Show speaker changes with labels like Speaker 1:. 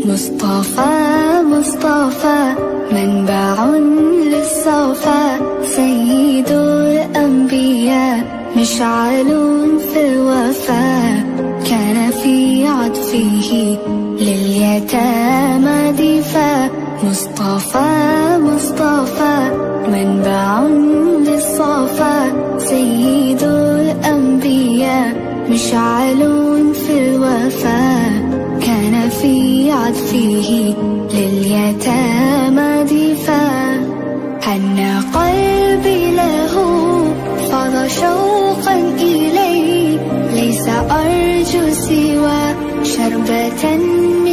Speaker 1: مصطفى مصطفى منبع للصفا، سيد الأنبياء مشعل في الوفا، كان في عطفه لليتامى دفا. مصطفى مصطفى منبع للصفا، سيد الأنبياء مشعل في الوفا، كان في عطفه لليتامى دفا. هن قلبي له فاض شوقا إليه، ليس أرجو سوى شربة